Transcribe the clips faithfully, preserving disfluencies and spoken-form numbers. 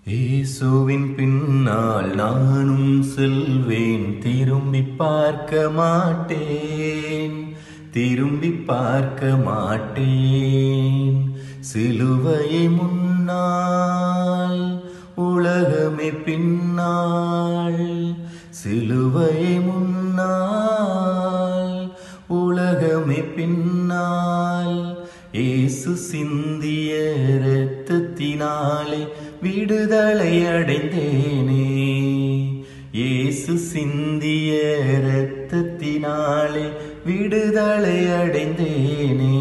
இயேசுவின் பின்னால் நானும் செல்வேன், திரும்பி பார்க்க மாட்டேன், திரும்பி பார்க்க மாட்டேன். சிலுவையை முன்னால், உலகமே பின்னால். சிலுவையை முன்னால், உலகமே பின்னால். இயேசு சிந்திய இரத்தத்தினாலே விடுதலை அடைந்தேனே. இயேசு சிந்திய இரத்தத்தினாலே விடுதலை அடைந்தேனே.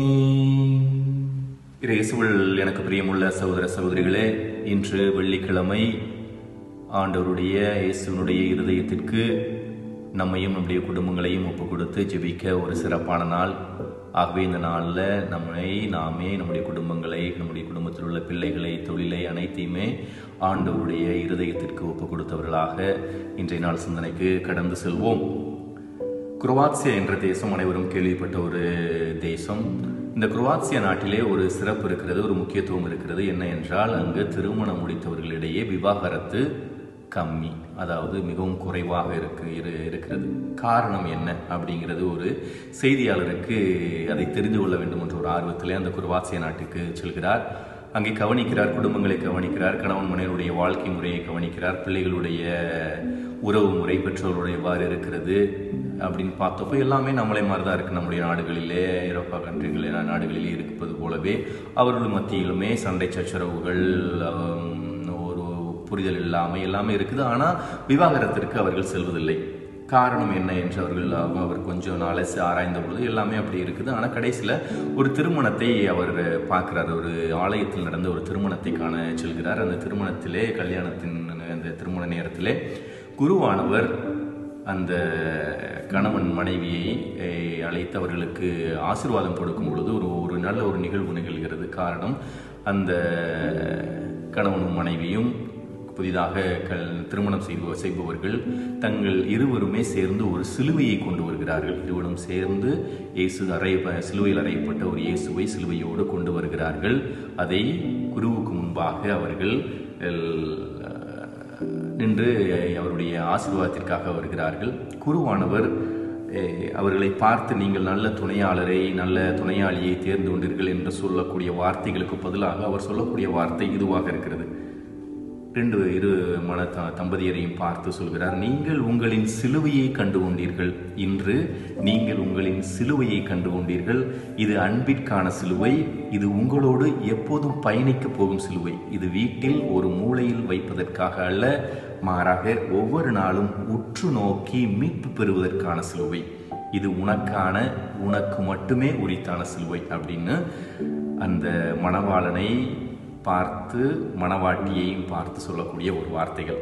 இயேசுவில் எனக்கு பிரியமுள்ள சகோதர சகோதரிகளே, இன்று வெள்ளிக்கிழமை ஆண்டவருடைய இயேசுனுடைய இருதயத்திற்கு நம்மையும் நம்முடைய குடும்பங்களையும் ஒப்பு கொடுத்து ஜெபிக்க ஒரு சிறப்பான நாள். ஆகவே இந்த நாளில் நம்மை நாமே, நம்முடைய குடும்பங்களை, நம்முடைய குடும்பத்தில் உள்ள பிள்ளைகளை, தொழிலை அனைத்தையுமே ஆண்டவருடைய இருதயத்திற்கு ஒப்பு கொடுத்தவர்களாக இன்றைய நாள் சிந்தனைக்கு கடந்து செல்வோம். குரோவாசியா என்ற தேசம் அனைவரும் கேள்விப்பட்ட ஒரு தேசம். இந்த குரோவாசியா நாட்டிலே ஒரு சிறப்பு இருக்கிறது, ஒரு முக்கியத்துவம் இருக்கிறது. என்ன என்றால், அங்கு திருமணம் முடித்தவர்களிடையே விவாகரத்து கம்மி, அதாவது மிகவும் குறைவாக இருக்கு இருக்கிறது. காரணம் என்ன அப்படிங்கிறது ஒரு செய்தியாளருக்கு அதை தெரிந்து கொள்ள வேண்டும் என்ற ஒரு ஆர்வத்திலே அந்த குரோவாசியா நாட்டுக்கு செல்கிறார். அங்கே கவனிக்கிறார், குடும்பங்களை கவனிக்கிறார், கணவன் மனைவருடைய வாழ்க்கை முறையை கவனிக்கிறார், பிள்ளைகளுடைய உறவு முறை பெற்றோர்களுடைய எவ்வாறு இருக்கிறது அப்படின்னு பார்த்தப்போ எல்லாமே நம்மளே மாதிரி தான் இருக்குது. நம்முடைய நாடுகளிலே, ஐரோப்பா கண்ட்ரிகளே நாடுகளிலே இருப்பது போலவே அவர்கள் மத்தியிலுமே சண்டை சச்சரவுகள், புரிதல் இல்லாமல் எல்லாமே இருக்குது. ஆனால் விவாகரத்திற்கு அவர்கள் செல்வதில்லை. காரணம் என்ன என்று அவர்கள் அவர் கொஞ்சம் நாளை ஆராய்ந்த பொழுது எல்லாமே அப்படி இருக்குது. ஆனால் கடைசியில் ஒரு திருமணத்தை அவர் பார்க்குறார். ஒரு ஆலயத்தில் நடந்த ஒரு திருமணத்தை காண செல்கிறார். அந்த திருமணத்திலே, கல்யாணத்தின் அந்த திருமண நேரத்திலே குருவானவர் அந்த கணவன் மனைவியை அழைத்து அவர்களுக்கு ஆசீர்வாதம் கொடுக்கும் பொழுது ஒரு ஒரு நல்ல ஒரு நிகழ்வு நிகழ்கிறது. காரணம், அந்த கணவனும் மனைவியும் புதிதாக கல் திருமணம் செய்வ செய்பவர்கள் தங்கள் இருவருமே சேர்ந்து ஒரு சிலுவையை கொண்டு வருகிறார்கள். இருவரும் சேர்ந்து இயேசு அறைய சிலுவையில் அறையப்பட்ட ஒரு இயேசுவை சிலுவையோடு கொண்டு வருகிறார்கள். அதை குருவுக்கு முன்பாக அவர்கள் நின்று அவருடைய ஆசீர்வாதத்திற்காக வருகிறார்கள். குருவானவர் அவர்களை பார்த்து, நீங்கள் நல்ல துணையாளரை, நல்ல துணையாளியை தேர்ந்து கொண்டீர்கள் என்று சொல்லக்கூடிய வார்த்தைகளுக்கு பதிலாக அவர் சொல்லக்கூடிய வார்த்தை இதுவாக இருக்கிறது. ரெண்டு இரு மன தம்பதியரையும் பார்த்து சொல்கிறார், நீங்கள் உங்களின் சிலுவையை கண்டு கொண்டீர்கள். இன்று நீங்கள் உங்களின் சிலுவையை கண்டு கொண்டீர்கள். இது அன்பிற்கான சிலுவை. இது உங்களோடு எப்போதும் பயணிக்க போகும் சிலுவை. இது வீட்டில் ஒரு மூலையில் வைப்பதற்காக அல்ல, மாறாக ஒவ்வொரு நாளும் உற்று நோக்கி மீட்பு பெறுவதற்கான சிலுவை. இது உனக்கான, உனக்கு மட்டுமே உரித்தான சிலுவை அப்படின்னு அந்த மணவாளனை பார்த்து, மணவாட்டியையும் பார்த்து சொல்லக்கூடிய ஒரு வார்த்தைகள்.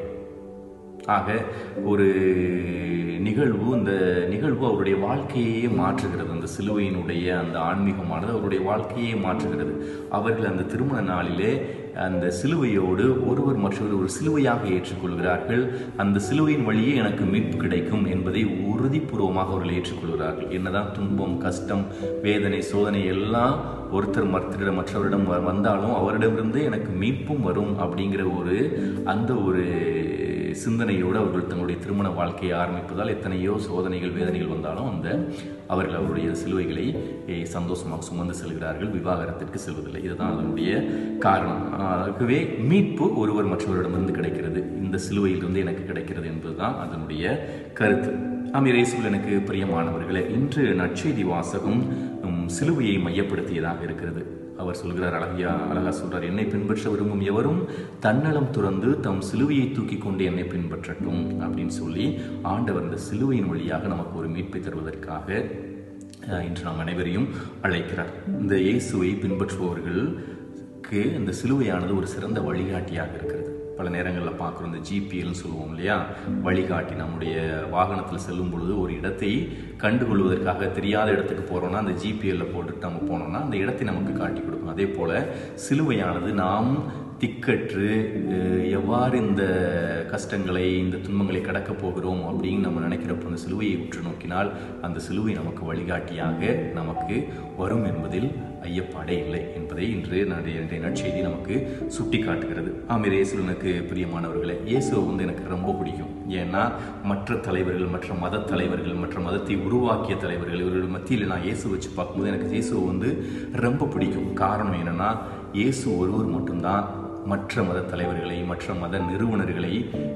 ஆக ஒரு நிகழ்வு, இந்த நிகழ்வு அவருடைய வாழ்க்கையே மாற்றுகிறது. அந்த சிலுவையினுடைய அந்த ஆன்மீகமானது அவருடைய வாழ்க்கையே மாற்றுகிறது. அவர்கள் அந்த திருமண நாளிலே அந்த சிலுவையோடு ஒருவர் மற்றொரு ஒரு சிலுவையாக ஏற்றுக்கொள்கிறார்கள். அந்த சிலுவையின் வழியே எனக்கு மீட்பு கிடைக்கும் என்பதை உறுதிபூர்வமாக அவர்கள் ஏற்றுக்கொள்கிறார்கள். என்னதான் துன்பம், கஷ்டம், வேதனை, சோதனை எல்லாம் ஒருத்தர் மற்றவரிடம் மற்றவரிடம் வந்தாலும் அவரிடமிருந்து எனக்கு மீட்பும் வரும் அப்படிங்கிற ஒரு அந்த ஒரு சிந்தனையோடு அவர்கள் தங்களுடைய திருமண வாழ்க்கையை ஆரம்பிப்பதால் எத்தனையோ சோதனைகள், வேதனைகள் வந்தாலும் அந்த அவர்கள் அவருடைய சிலுவைகளை சந்தோஷமாக சுமந்து செல்கிறார்கள். விவாகரத்திற்கு செல்வதில்லை. இதுதான் அதனுடைய காரணம். ஆகவே மீட்பு ஒருவர் மற்றவரிடமிருந்து கிடைக்கிறது, இந்த சிலுவையிலிருந்து எனக்கு கிடைக்கிறது என்பதுதான் அதனுடைய கருத்து. ஆம், இயேசுவில் எனக்கு பிரியமானவர்களே, இன்று நற்செய்தி வாசகம் சிலுவையை மையப்படுத்தியதாக இருக்கிறது. அவர் சொல்கிறார், அழகியா அழகா சொல்றார், என்னை பின்பற்ற விரும்பும் எவரும் தன்னலம் துறந்து தம் சிலுவையை தூக்கி கொண்டு என்னை பின்பற்றட்டும் அப்படின்னு சொல்லி ஆண்டவர் இந்த சிலுவையின் வழியாக நமக்கு ஒரு மீட்பை தருவதற்காக இன்று நாம் அனைவரையும் அழைக்கிறார். இந்த இயேசுவை பின்பற்றுபவர்களுக்கு இந்த சிலுவையானது ஒரு சிறந்த வழிகாட்டியாக இருக்கிறது. பல நேரங்களில் பார்க்குறோம், இந்த ஜிபிஎல்னு சொல்லுவோம் இல்லையா, வழிகாட்டி. நம்முடைய வாகனத்தில் செல்லும் பொழுது ஒரு இடத்தை கண்டுகொள்வதற்காக தெரியாத இடத்துக்கு போகிறோம்னா அந்த ஜிபிஎல்ல போட்டுட்டு நம்ம போனோம்னா அந்த இடத்தை நமக்கு காட்டி கொடுக்கும். அதே போல் சிலுவையானது நாம் திக்கற்று எவ்வாறு இந்த கஷ்டங்களை, இந்த துன்பங்களை கடக்கப் போகிறோம் அப்படின்னு நம்ம நினைக்கிறப்போ அந்த சிலுவையை உற்று நோக்கினால் அந்த சிலுவை நமக்கு வழிகாட்டியாக நமக்கு வரும் என்பதில் ஐயப்பாடே இல்லை என்பதை இன்று இன்றைய நற்செய்தி நமக்கு சுட்டி காட்டுகிறது. ஆமாம், இயேசுனுக்கு பிரியமானவர்களே, இயேசுவை வந்து எனக்கு ரொம்ப பிடிக்கும். ஏன்னா மற்ற தலைவர்கள், மற்ற மத தலைவர்கள், மற்ற மதத்தை உருவாக்கிய தலைவர்கள், இவர்கள் மத்தியில் நான் இயேசு வச்சு பார்க்கும்போது எனக்கு இயேசுவை வந்து ரொம்ப பிடிக்கும். காரணம் என்னன்னா, இயேசு ஒருவர் மட்டும்தான் மற்ற மத தலைவர்களை, மற்ற மத நிறுவனர்களை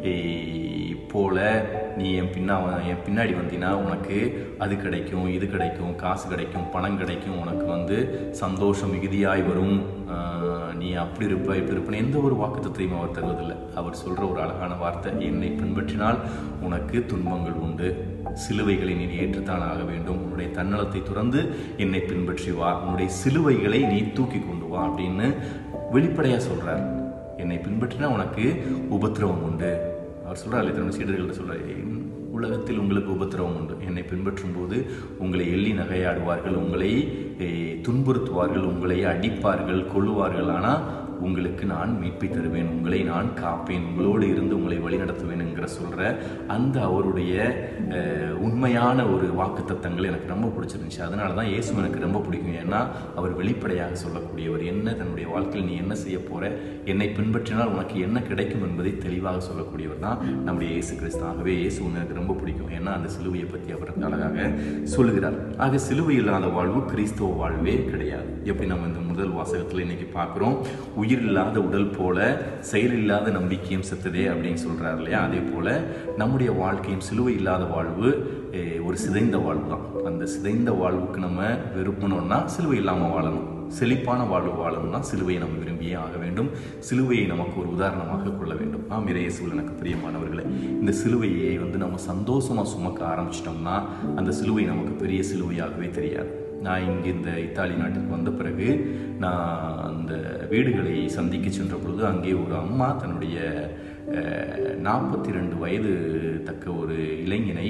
போல நீ என் பின்னா என் பின்னாடி வந்தீங்கன்னா உனக்கு அது கிடைக்கும், இது கிடைக்கும், காசு கிடைக்கும், பணம் கிடைக்கும், உனக்கு வந்து சந்தோஷம் மிகுதியாய் வரும், நீ அப்படி இருப்ப இப்படி இருப்பேன்னு எந்த ஒரு வாக்குத்தத்தையும் அவர் தருவதில்லை. அவர் சொல்கிற ஒரு அழகான வார்த்தை, என்னை பின்பற்றினால் உனக்கு துன்பங்கள் உண்டு, சிலுவைகளை நீ ஏற்றுத்தான் ஆக வேண்டும், உன்னுடைய தன்னலத்தை துறந்து என்னை பின்பற்றி வா, உன்னுடைய சிலுவைகளை நீ தூக்கி கொண்டு வா அப்படின்னு வெளிப்படையாக சொல்கிறார். என்னை பின்பற்றினா உனக்கு உபத்திரவம் உண்டு. அவர் சொல்கிறார், தன்னுடைய சீடர்கள்ட்ட சொல்கிறார், உலகத்தில் உங்களுக்கு உபத்திரவம் உண்டு, என்னை பின்பற்றும் போது உங்களை எள்ளி நகையாடுவார்கள், உங்களை துன்புறுத்துவார்கள், உங்களை அடிப்பார்கள், கொல்லுவார்கள், ஆனால் உங்களுக்கு நான் மீட்பை தருவேன், உங்களை நான் காப்பேன், உங்களோடு இருந்து உங்களை வழிநடத்துவேன் என்கிற சொல்கிற அந்த அவருடைய உண்மையான ஒரு வாக்கு தத்தங்கள் எனக்கு ரொம்ப பிடிச்சிருந்துச்சு. அதனால தான் இயேசு எனக்கு ரொம்ப பிடிக்கும். ஏன்னா அவர் வெளிப்படையாக சொல்லக்கூடியவர். என்ன தன்னுடைய வாழ்க்கையில் நீ என்ன செய்ய போகிற, என்னை பின்பற்றினால் உனக்கு என்ன கிடைக்கும் என்பதை தெளிவாக சொல்லக்கூடியவர் தான் நம்முடைய இயேசு கிறிஸ்து. ஆகவே இயேசு எனக்கு ரொம்ப பிடிக்கும். ஏன்னா அந்த சிலுவையை பற்றி அவர் அழகாக சொல்லுகிறார். ஆக சிலுவை இல்லாத வாழ்வு கிறிஸ்தவ வாழ்வே கிடையாது. எப்படி நம்ம இந்த முதல் வாசகத்தில் இன்னைக்கு பார்க்குறோம், உயிர் இல்லாத உடல் போல செயல் இல்லாத நம்பிக்கையும் செத்ததே அப்படின்னு சொல்றாரு இல்லையா? அதே போல நம்முடைய வாழ்க்கையும் சிலுவை இல்லாத வாழ்வு ஒரு சிதைந்த வாழ்வு தான். அந்த சிதைந்த வாழ்வுக்கு நம்ம விரும்பணும்னா சிலுவை இல்லாமல் வாழணும். செழிப்பான வாழ்வு வாழணும்னா சிலுவையை நம்ம விரும்பியே ஆக வேண்டும். சிலுவையை நமக்கு ஒரு உதாரணமாக கொள்ள வேண்டும். ஆம், இயேசுவில் எனக்கு பிரியமானவர்களே, இந்த சிலுவையை வந்து நம்ம சந்தோஷமாக சுமக்க ஆரம்பிச்சிட்டோம்னா அந்த சிலுவை நமக்கு பெரிய சிலுவையாகவே தெரியாது. நான் இங்கே இந்த இத்தாலி நாட்டுக்கு வந்த பிறகு நான் அந்த வீடுகளை சந்திக்க சென்ற பொழுது அங்கே ஒரு அம்மா தன்னுடைய நாற்பத்தி ரெண்டு வயது தக்க ஒரு இளைஞனை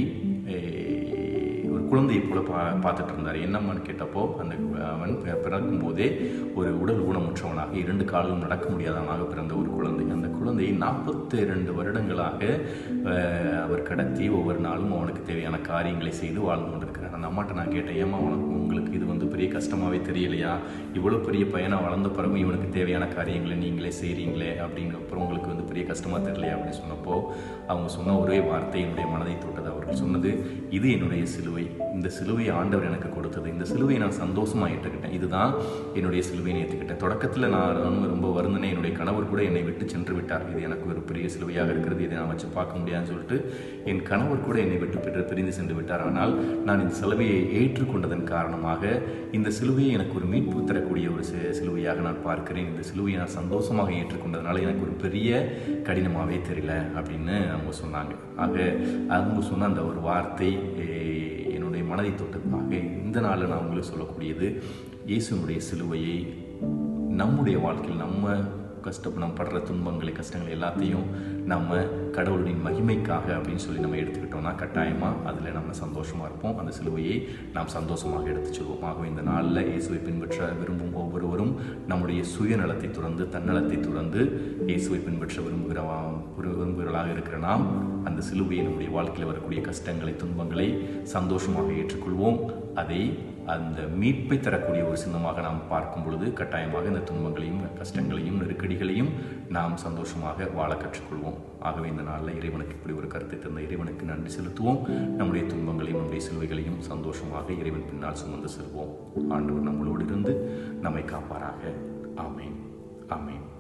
ஒரு குழந்தையை போல பா பார்த்துட்டு இருந்தார். என்னம்மான்னு கேட்டப்போ, அந்த அவன் பிறக்கும் போதே ஒரு உடல் ஊனமுற்றவனாக, இரண்டு கால்களும் நடக்க முடியாதவனாக பிறந்த ஒரு குழந்தை. அந்த குழந்தையை நாற்பத்தி ரெண்டு வருடங்களாக அவர் கடத்தி ஒவ்வொரு நாளும் அவனுக்கு தேவையான காரியங்களை செய்து வாழ்ந்து கொண்டிருக்கிறார். அந்த அம்மாட்ட நான் கேட்டேன், ஏமா உனக்கு உங்களுக்கு இது வந்து பெரிய கஷ்டமாகவே தெரியலையா? இவ்வளோ பெரிய பையனை வளர்ந்த பிறகும் இவனுக்கு தேவையான காரியங்களை நீங்களே செய்கிறீங்களே, அப்படிங்கிறப்பறம் உங்களுக்கு வந்து பெரிய கஷ்டமாக தெரியலையா அப்படின்னு சொன்னப்போ அவங்க சொன்ன ஒரே வார்த்தை என்னுடைய மனதை தொட்டது. அவர்கள் சொன்னது, இது என்னுடைய சிலுவை, இந்த சிலுவையை ஆண்டவர் எனக்கு கொடுத்தது, இந்த சிலுவையை நான் சந்தோஷமாக ஏற்றுக்கிட்டேன், இதுதான் என்னுடைய சிலுவையை ஏற்றுக்கிட்டேன். தொடக்கத்தில் நான் ரொம்ப வருந்தினேன், என்னுடைய கணவர் கூட என்னை விட்டு சென்று விட்டார், இது எனக்கு ஒரு பெரிய சிலுவையாக இருக்கிறது, இதை நான் வச்சு பார்க்க முடியாதுன்னு சொல்லிட்டு என் கணவர் கூட என்னை விட்டு பெற்று பிரிந்து சென்று விட்டார். ஆனால் நான் இந்த சிலுவையை ஏற்றுக்கொண்டதன் காரணமாக இந்த சிலுவையை எனக்கு ஒரு மீட்பு தரக்கூடிய ஒரு சிலுவையாக நான் பார்க்கிறேன். இந்த சிலுவையை நான் சந்தோஷமாக ஏற்றுக்கொண்டதுனால எனக்கு ஒரு பெரிய கடினமாகவே தெரியல அப்படின்னு அவங்க சொன்னாங்க. ஆக அவங்க சொன்ன அந்த ஒரு வார்த்தை என்னுடைய மனதை தொட்டதுக்காக இந்த நாளில் நான் உங்களுக்கு சொல்லக்கூடியது, இயேசுனுடைய சிலுவையை நம்முடைய வாழ்க்கையில் நம்ம கஷ்டம் நம்ம படுற துன்பங்களை கஷ்டங்கள் எல்லாத்தையும் நம்ம கடவுளின் மகிமைக்காக அப்படின்னு சொல்லி நம்ம எடுத்துக்கிட்டோம்னா கட்டாயமாக அதில் நம்ம சந்தோஷமாக இருப்போம். அந்த சிலுவையை நாம் சந்தோஷமாக எடுத்து செல்வோம். ஆகவே இந்த நாளில் இயேசுவை பின்பற்ற விரும்பும் ஒவ்வொருவரும் நம்முடைய சுயநலத்தை துறந்து தன்னலத்தை துறந்து இயேசுவை பின்பற்ற விரும்புகிற விரும்புகிறவர்களாக இருக்கிற நாம் அந்த சிலுவையை நம்முடைய வாழ்க்கையில் வரக்கூடிய கஷ்டங்களை துன்பங்களை சந்தோஷமாக ஏற்றுக்கொள்வோம். அதை அந்த மீட்பை தரக்கூடிய ஒரு சின்னமாக நாம் பார்க்கும் பொழுது கட்டாயமாக இந்த துன்பங்களையும் கஷ்டங்களையும் நெருக்கடிகளையும் நாம் சந்தோஷமாக வாழ கற்றுக்கொள்வோம். ஆகவே இந்த நாளில் இறைவனுக்கு இப்படி ஒரு கருத்தை தந்த இறைவனுக்கு நன்றி செலுத்துவோம். நம்முடைய துன்பங்களையும் நம்முடைய சிலுவைகளையும் சந்தோஷமாக இறைவன் பின்னால் சுமந்து செல்வோம். ஆண்டவர் நம்மளோடு இருந்து நம்மை காப்பாராக. ஆமேன், ஆமேன்.